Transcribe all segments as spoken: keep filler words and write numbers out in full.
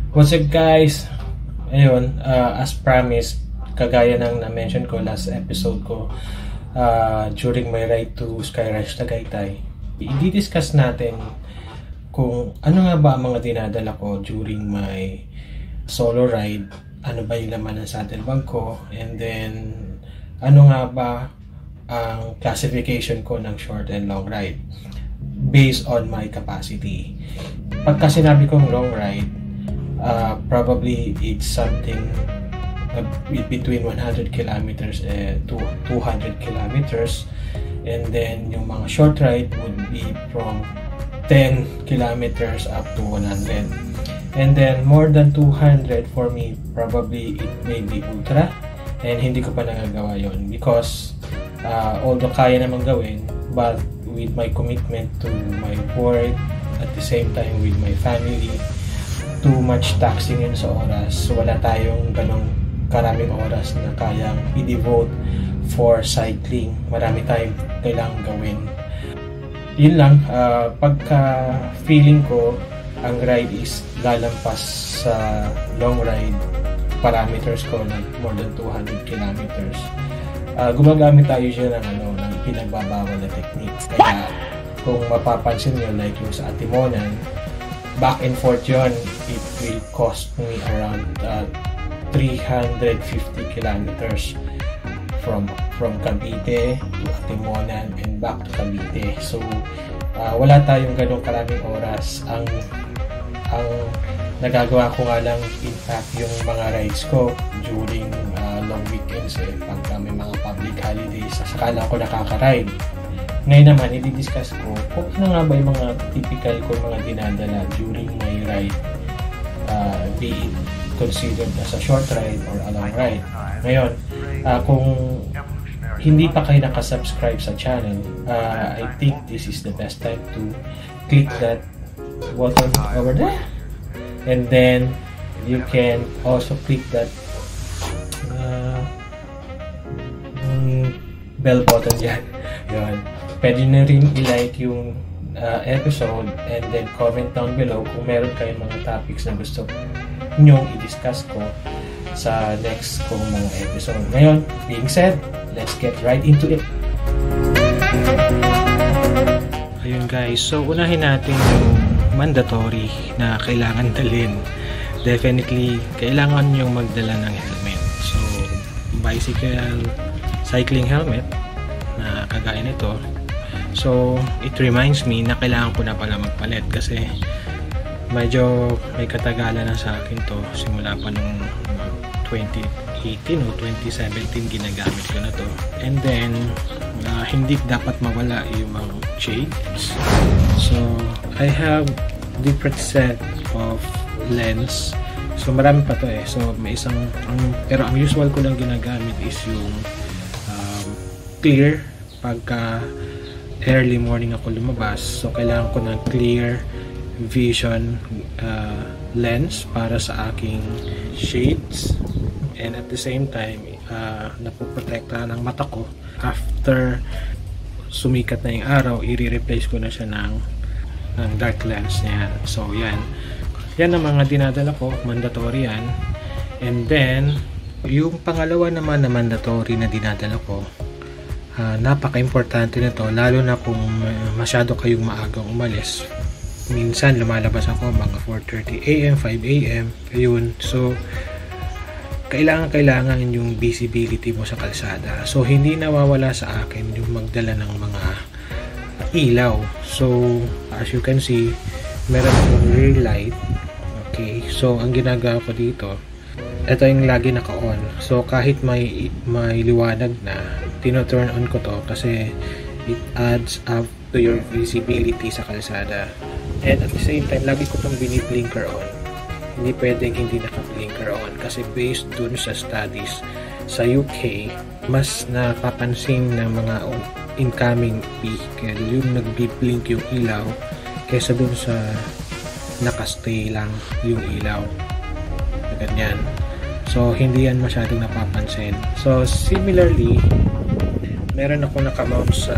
What's up guys? Ayun, uh, as promised, kagaya ng na-mention ko last episode ko uh, during my ride to Sky Ranch Tagaytay, i-discuss natin kung ano nga ba ang mga dinadala ko during my solo ride, ano ba yung laman ng saddle bag ko, and then ano nga ba ang classification ko ng short and long ride based on my capacity. Pagka sinabi kong long ride, Uh, probably it's something uh, between one hundred kilometers and to two hundred kilometers, and then yung mga short ride would be from ten kilometers up to one hundred, and then more than two hundred for me, probably it may be ultra, and hindi ko pa nagagawa yon because uh, although kaya namang gawin, but with my commitment to my work, at the same time with my family, too much taxing yun sa oras. So, wala tayong ganong karaming oras na kayang i-devote for cycling. Marami tayong kailangang gawin. Yun lang, uh, pagka feeling ko ang ride is lalampas sa long ride parameters ko na more than two hundred kilometers, uh, gumagamit tayo siya ng, ano, ng pinagbabawal na techniques. Kaya kung mapapansin nyo, like yung sa Atimonan, back and forth yun, it will cost me around uh, three hundred fifty kilometers from from Cavite to Atimonan and back to Cavite. So uh, wala tayong ganong karaming oras. Ang ang nagagawa ko nga lang, in fact, yung mga rides ko during uh, long weekends, eh, pagka may mga public holidays, saka lang ako nakaka-ride. Ngayon naman, i-discuss ko kung ano nga ba yung mga typical ko mga dinadala during my ride, uh, be it considered as a short ride or a long ride. Ngayon, uh, kung hindi pa kayo nakasubscribe sa channel, uh, I think this is the best time to click that button over there, and then you can also click that uh, bell button dyan. Yun. Pwede na rin i-like yung uh, episode, and then comment down below kung meron kayong mga topics na gusto nyong i-discuss ko sa next kong mga episode. Ngayon, being said, let's get right into it. Ayun guys, so unahin natin yung mandatory na kailangan dalhin. Definitely, kailangan nyong magdala ng helmet. So, bicycle, cycling helmet na kagaya nito. So, it reminds me na kailangan ko na pala magpalit kasi medyo may katagalan na sa akin to. Simula pa nung twenty eighteen o twenty seventeen ginagamit ko na to. And then, uh, hindi dapat mawala yung mga shades. So, I have different set of lens. So, marami pa to eh. So, may isang, um, pero ang usual ko lang ginagamit is yung um, clear pagka early morning ako lumabas. So kailangan ko ng clear vision uh, lens para sa aking shades, and at the same time uh, napoprotekta ng mata ko. After sumikat na yung araw, i-replace ko na siya ng, ng dark lens niya. So yan yan ang mga dinadala ko, mandatory yan. And then yung pangalawa naman na mandatory na dinadala ko, Uh, napaka-importante na to, lalo na kung masyado kayong maagang umalis. Minsan lumalabas ako mga four thirty a m, five a m ayun. So kailangan kailangan yung visibility mo sa kalsada. So hindi nawawala sa akin yung magdala ng mga ilaw. So as you can see, meron akong rear light. Okay, so ang ginagawa ko dito, ito yung lagi naka-on. So kahit may may liwanag na, tino-turn on ko to kasi it adds up to your visibility sa kalsada. And at the same time, lagi ko itong bini-blinker on. Hindi pwedeng hindi naka-blinker on kasi based dun sa studies sa U K, mas napapansin ng mga incoming vehicle yung nag-blink yung ilaw kaysa dun sa nakastay lang yung ilaw. Ganyan. So, hindi yan masyadong napapansin. So, similarly, meron ako nakamount sa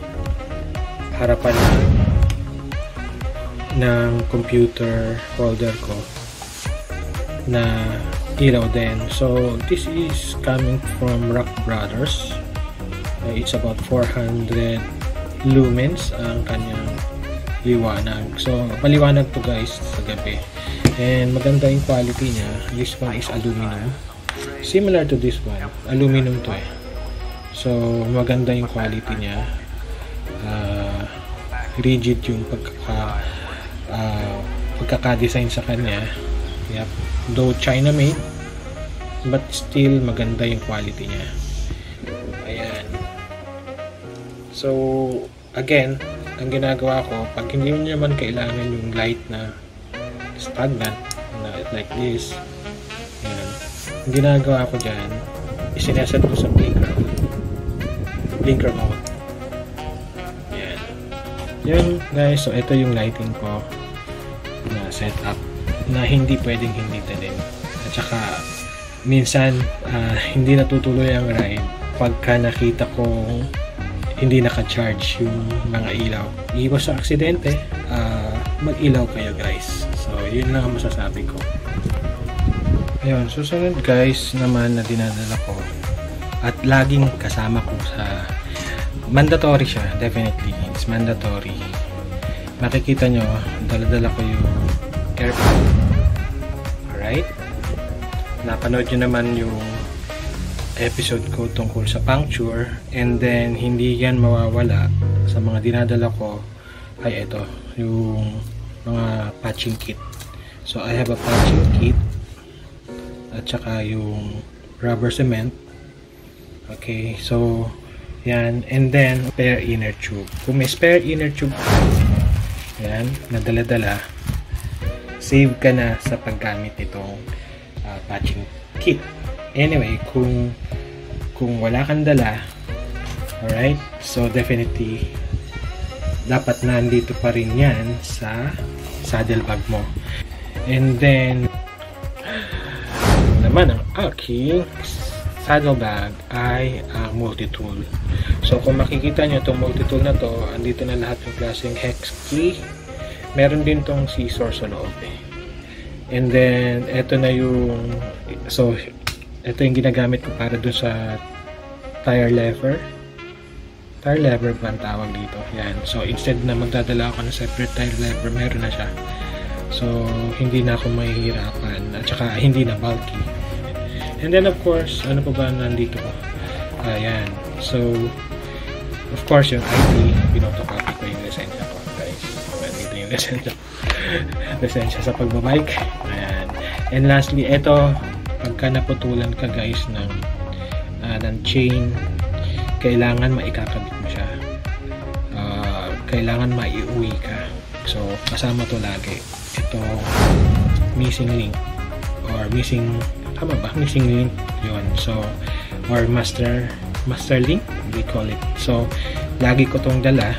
harapan ng, ng computer holder ko. na ilaw din. So this is coming from Rock Brothers. Uh, it's about four hundred lumens ang kanyang liwanag. So maliwanag to guys sa gabi. And maganda yung quality niya. This one is aluminum. Similar to this one. Aluminum to eh. So maganda yung quality niya. Uh, rigid yung pagkaka uh, pagkaka-design sa kanya. Yep. Though China made, but still maganda yung quality niya. Ayan. So again, ang ginagawa ko, pag hindi mo naman kailangan yung light na stagnant na like this, ayan, ang ginagawa ko dyan, isineset ko sa blinker blinker mode. Ayan. Yan guys, so ito yung lighting ko na setup na hindi pwedeng hindi din. At saka minsan uh, hindi natutuloy ang ride pagka nakita kong hindi naka-charge yung mga ilaw. Iwas sa aksidente, uh, mag-ilaw kayo guys. So yun lang ang masasabi ko. Ayun, susunod guys naman na dinadala ko at laging kasama ko sa mandatory siya, definitely it's mandatory. Makikita nyo, dala-dala ko yung airpod. Alright? Napanood nyo naman yung episode ko tungkol sa puncture, and then hindi yan mawawala sa mga dinadala ko ay ito, yung mga patching kit. So I have a patching kit at saka yung rubber cement. Okay, so yan, and then spare inner tube. Kung may spare inner tube yan, na dala-dala, save ka na sa paggamit nitong uh, patching kit. Anyway, kung kung wala kang dala, alright, so definitely dapat nandito pa rin yan sa saddle bag mo. And then naman ang aking saddle bag ay ang multi-tool. So kung makikita nyo itong multi-tool na to, andito na lahat ng klaseng hex key. Meron din tong scissor sa loob eh. And then ito na yung, so ito yung ginagamit ko para dun sa tire lever. Tire lever ba ang tawag dito? Yan. So instead na magdadala ako ng separate tire lever, meron na siya. So hindi na ako mahihirapan at saka hindi na bulky. And then of course, ano pa ba nandito ko? Ayan. So of course yung I D, pinotocopy ko yung lisensya ko guys. Nandito yung lisensya. Lisensya sa pagbabike. Ayan. And lastly, ito, pagka naputulan ka guys ng uh, ng chain, kailangan maikakabit mo siya. Uh, kailangan maiuwi ka. So kasama to lagi. Ito missing link or missing, tama ba? Missing link yun. So or master master link, we call it. So lagi ko tong dala.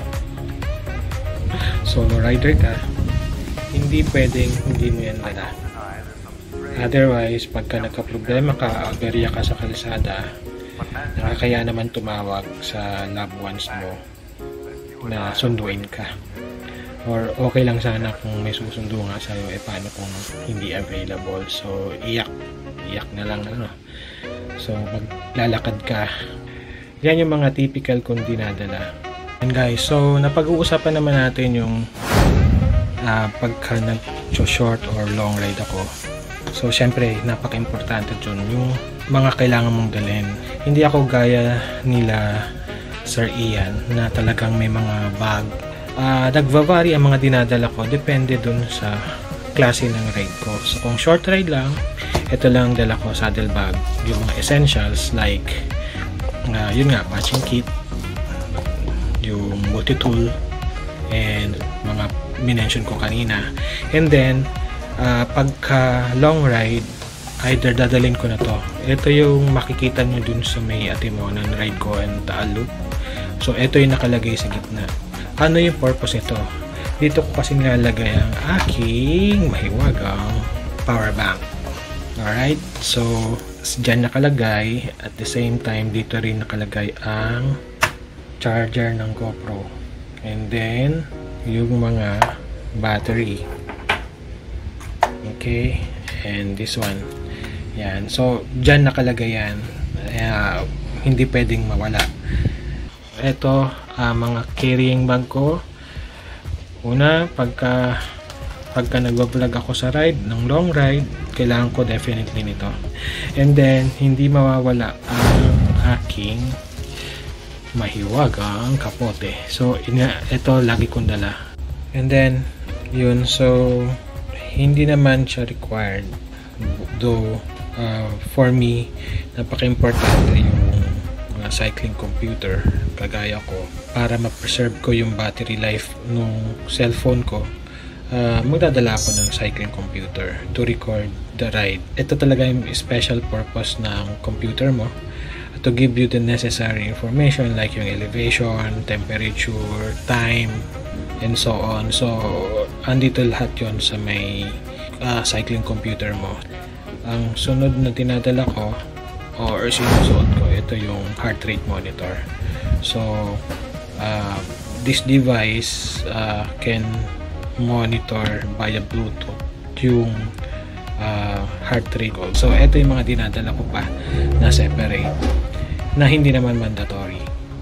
Solo rider ka, hindi pwedeng hindi mo yan dala. Otherwise, pagka nagka-problema ka, aberya ka sa kalsada, nakakaya naman tumawag sa loved ones mo na sunduin ka. Or okay lang sana kung may susundo nga sa'yo, eh paano kung hindi available? So, iyak. Iyak na lang, ano. So, maglalakad ka. Yan yung mga typical kong dinadala. And guys, so, napag-uusapan naman natin yung uh, pagka nag-short or long ride ako. So, syempre, napaka-importante dun yung mga kailangan mong dalhin. Hindi ako gaya nila Sir Ian na talagang may mga bag. Uh, nagva-vary ang mga dinadala ko. Depende dun sa klase ng ride ko. So, kung short ride lang, ito lang dala ko, saddle bag. Yung mga essentials like, uh, yun nga, matching kit, yung multi-tool, and mga minention ko kanina. And then, uh, pagka long ride, either dadalhin ko na to. Ito yung makikita nyo dun sa may atimonan ride ko and Taal Loop. So, ito yung nakalagay sa gitna. Ano yung purpose ito? Dito ko kasi nilalagay ang aking mahiwagang power bank. Alright? So, dyan nakalagay. At the same time, dito rin nakalagay ang charger ng GoPro. And then, yung mga battery. Okay? and this one. Yan. So, dyan nakalagay yan. Uh, hindi pwedeng mawala. Ito, uh, mga carrying bag ko. Una, pagka pagka nagbablog ako sa ride, ng long ride, kailangan ko definitely nito. And then, hindi mawawala ang aking mahiwagang kapote. So, ina, ito lagi kong dala. And then, yun. So, hindi naman siya required. Though, uh, for me, napaka-importante yung mga cycling computer, kagaya ko, para ma-preserve ko yung battery life nung cellphone ko. Uh, magdadala ako ng cycling computer to record the ride. Ito talaga yung special purpose ng computer mo, to give you the necessary information like yung elevation, temperature, time, and so on. So, andito lahat yon sa may uh, cycling computer mo. Ang sunod na dinadala ko or sinusuot ko, ito yung heart rate monitor. So, uh, this device uh, can monitor via Bluetooth yung uh, heart rate ko. So, ito yung mga dinadala ko pa na separate, na hindi naman mandatory.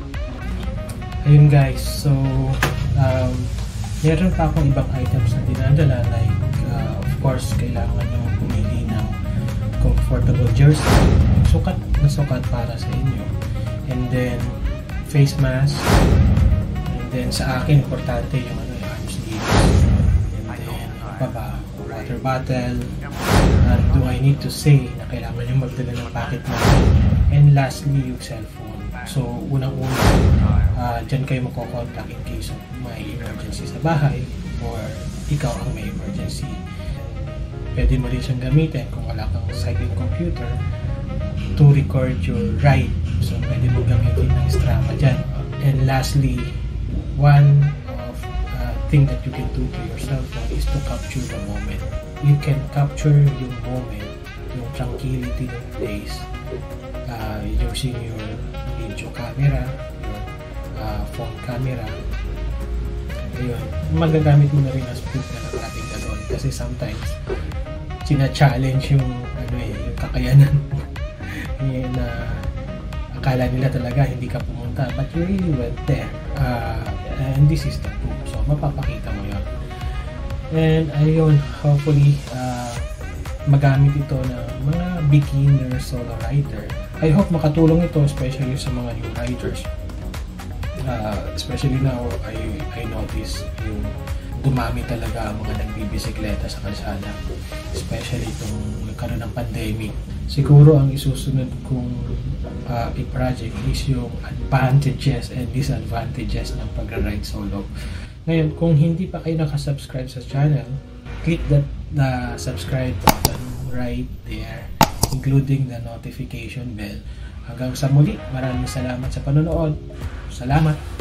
Ayun guys, so um, meron pa akong ibang items na dinadala, like uh, of course, kailangan nyo pumili ng comfortable jersey, sukat na sukat para sa inyo, and then face mask, and then sa akin, importante yung ano, yung arm sleeves, and then pa ba, water bottle, uh, do I need to say na kailangan nyo magdala ng pocket money, and lastly, yung cellphone. So, unang-una, uh, dyan kayo makokontak in case of may emergency sa bahay or ikaw ang may emergency. Pwede mo rin siyang gamitin kung wala kang cycling computer to record your ride. So, pwede mo gamitin ng Strava dyan. And lastly, one of uh, thing that you can do to your cellphone is to capture the moment. You can capture yung moment, yung tranquility ng place, uh, using your video camera, your uh, phone camera. Ayun, magagamit mo na rin as proof na nakarating ka doon. Kasi sometimes, sina-challenge yung, ano eh, yung kakayanan na akala nila talaga hindi ka pumunta, but you really went there, uh, and this is the proof. So, mapapakita mo yun. And ayun, hopefully, uh, magamit ito ng mga beginner solo rider. I hope makatulong ito, especially sa mga new riders. Uh, especially now, I, I notice yung dumami talaga ang mga nagbibisikleta sa kalsada, especially itong nagkaroon ng pandemic. Siguro ang isusunod kong uh, i-project is yung advantages and disadvantages ng pag-ride solo. Ngayon, kung hindi pa kayo nakasubscribe sa channel, click that the subscribe button right there, including the notification bell. Hanggang sa muli, maraming salamat sa panonood. Salamat!